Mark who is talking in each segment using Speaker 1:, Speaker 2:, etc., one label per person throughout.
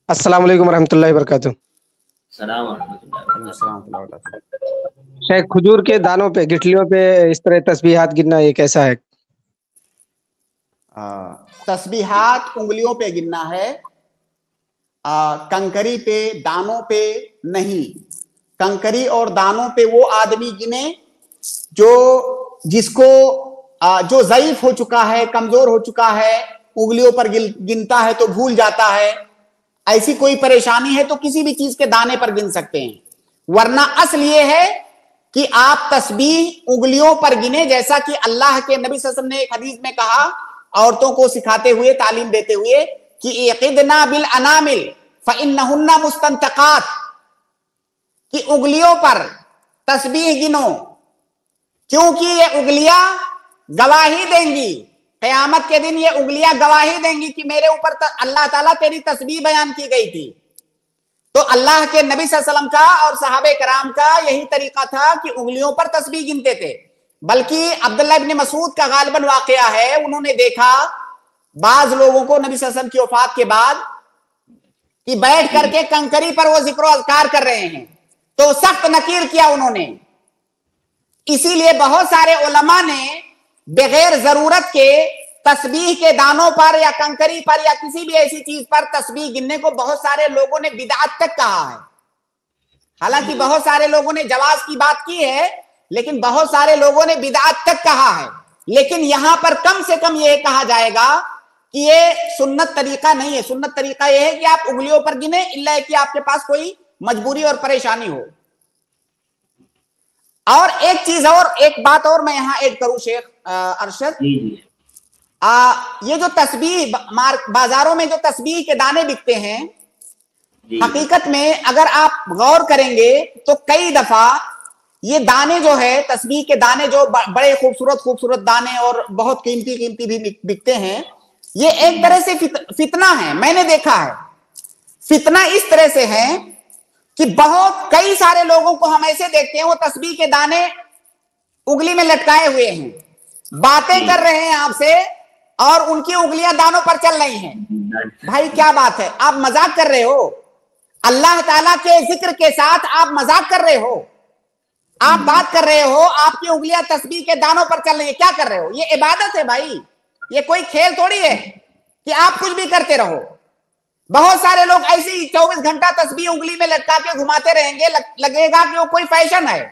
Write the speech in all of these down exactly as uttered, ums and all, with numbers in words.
Speaker 1: अस्सलाम वालेकुम रहमतुल्लाहि व बरकातुहू।
Speaker 2: सलाम अलैकुम।
Speaker 1: शेख, खजूर के दानों पे, गिठलियों पे इस तरह तस्बीहात गिनना ये कैसा है?
Speaker 3: तस्बीहात उंगलियों पे गिनना है, आ, कंकरी पे, दानों पे नहीं। कंकरी और दानों पे वो आदमी गिने जो जिसको आ, जो ज़ईफ हो चुका है, कमजोर हो चुका है, उंगलियों पर गिनता है तो भूल जाता है, ऐसी कोई परेशानी है तो किसी भी चीज के दाने पर गिन सकते हैं। वरना असल ये है कि आप तस्बीह उंगलियों पर गिने, जैसा कि अल्लाह के नबी सल्लल्लाहु अलैहि वसल्लम ने एक हदीस में कहा, औरतों को सिखाते हुए, तालीम देते हुए कि इक़िदना बिल अनामिल फ़इन्नहुन्ना मुस्तंतक़ात, कि उंगलियों पर तस्बीह गिनो क्योंकि ये उंगलियां गवाही देंगी, क़यामत के दिन ये उंगलियां गवाही देंगी कि मेरे ऊपर अल्लाह ताला तेरी तस्बीह बयान की गई थी। तो अल्लाह के नबी सल्लल्लाहु अलैहि वसल्लम का और सहाबे कराम का यही तरीका था कि उंगलियों पर तस्बीह गिनते थे। बल्कि अब्दुल्लाह इब्न मसूद का गालिबन वाक़या है, उन्होंने देखा बाज लोगों को नबी सल्लल्लाहु अलैहि वसल्लम की वफात के बाद कि बैठ करके कंकरी पर वो जिक्र अज़कार कर रहे हैं, तो सख्त नकीर किया उन्होंने। इसीलिए बहुत सारे उलमा ने बगैर जरूरत के तस्बीह के दानों पर या कंकरी पर या किसी भी ऐसी चीज पर तस्बीह गिनने को बहुत सारे लोगों ने बिदअत तक कहा है। हालांकि बहुत सारे लोगों ने जवाज की बात की है, लेकिन बहुत सारे लोगों ने बिदअत तक कहा है। लेकिन यहां पर कम से कम यह कहा जाएगा कि ये सुन्नत तरीका नहीं है। सुन्नत तरीका यह है कि आप उंगलियों पर गिने, इल्ला कि आपके पास कोई मजबूरी और परेशानी हो। और एक चीज और, एक बात और मैं यहां ऐड करूं शेख अरशद, आ, ये जो तस्बीह बाजारों में जो तस्बीह के दाने बिकते हैं, हकीकत में अगर आप गौर करेंगे तो कई दफा ये दाने जो है, तस्बीह के दाने जो बड़े खूबसूरत खूबसूरत दाने और बहुत कीमती कीमती भी बिकते हैं, ये एक तरह से फित, फितना है। मैंने देखा है फितना इस तरह से है कि बहुत कई सारे लोगों को हम ऐसे देखते हैं, वो तस्बीह के दाने उंगली में लटकाए हुए हैं, बातें कर रहे हैं आपसे और उनकी उंगलियां दानों पर चल रही हैं। भाई क्या बात है, आप मजाक कर रहे हो? अल्लाह ताला के जिक्र के साथ आप मजाक कर रहे हो, आप बात कर रहे हो, आपकी उंगलियां तस्बीह के दानों पर चल रही है, क्या कर रहे हो? ये इबादत है भाई, ये कोई खेल थोड़ी है कि आप कुछ भी करते रहो। बहुत सारे लोग ऐसे ही चौबीस घंटा तस्बीह उंगली में लटका के घुमाते रहेंगे, लग, लगेगा कि वो कोई फैशन है।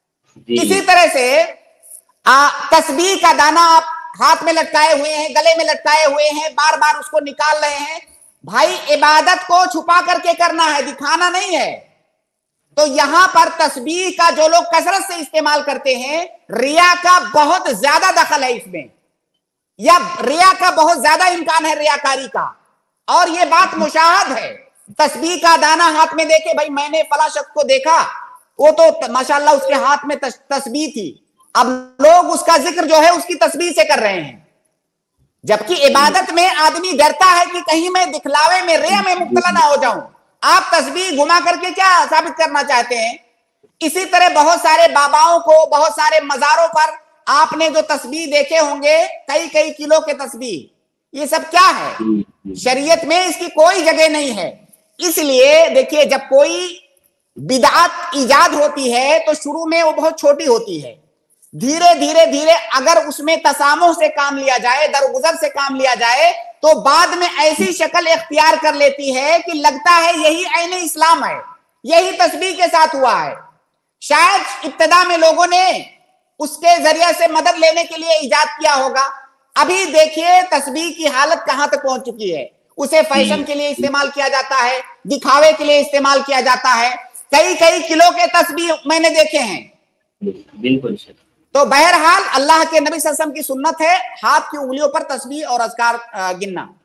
Speaker 3: इसी तरह से आ, तस्बीह का दाना आप हाथ में लटकाए हुए हैं, गले में लटकाए हुए हैं, बार बार उसको निकाल रहे हैं। भाई इबादत को छुपा करके करना है, दिखाना नहीं है। तो यहां पर तस्बीह का जो लोग कसरत से इस्तेमाल करते हैं, रिया का बहुत ज्यादा दखल है इसमें, या रिया का बहुत ज्यादा इम्कान है रियाकारी का। और ये बात मुशाहद है। तस्बीह का दाना हाथ में देखे, भाई मैंने फला शख्स को देखा, वो तो माशाल्लाह उसके हाथ में तस्बीह थी, अब लोग उसका जिक्र जो है उसकी तस्बीह से कर रहे हैं। जबकि इबादत में आदमी डरता है कि कहीं मैं दिखलावे में, रिया में मुब्तला ना हो जाऊं। आप तस्बीह घुमा करके क्या साबित करना चाहते हैं? इसी तरह बहुत सारे बाबाओं को, बहुत सारे मजारों पर आपने जो तस्बीह देखे होंगे, कई कई किलो के तस्बीह, ये सब क्या है? शरीयत में इसकी कोई जगह नहीं है। इसलिए देखिए, जब कोई बिदअत ईजाद होती है तो शुरू में वो बहुत छोटी होती है, धीरे धीरे धीरे अगर उसमें तसामुह से काम लिया जाए, दरगुजर से काम लिया जाए, तो बाद में ऐसी शक्ल इख्तियार कर लेती है कि लगता है यही ऐन इस्लाम है, यही तस्बीह के साथ हुआ है। शायद इब्तिदा में लोगों ने उसके जरिए से मदद लेने के लिए इजाद किया होगा। अभी देखिए तस्बीह की हालत कहां तक पहुंच चुकी है। उसे फैशन के लिए इस्तेमाल किया जाता है, दिखावे के लिए इस्तेमाल किया जाता है। कई कई किलो के तस्बीह मैंने देखे हैं।
Speaker 2: बिल्कुल।
Speaker 3: तो बहरहाल अल्लाह के नबी सल्लल्लाहु अलैहि वसल्लम की सुन्नत है हाथ की उंगलियों पर तस्बीह और अज़कार गिनना।